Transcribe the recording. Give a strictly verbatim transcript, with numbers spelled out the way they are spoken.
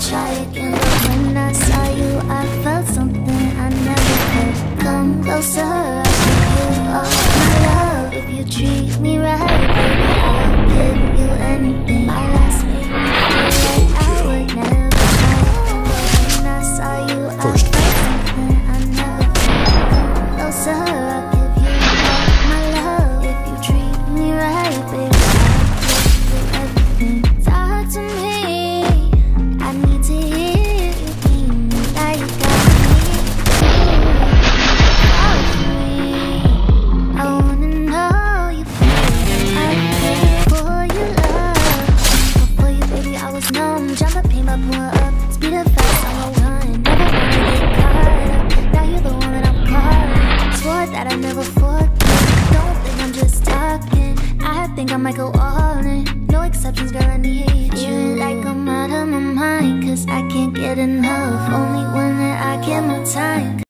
try again, but when I saw you, I felt something I never felt. Come closer, I'll give you all my love. If you treat me right, baby,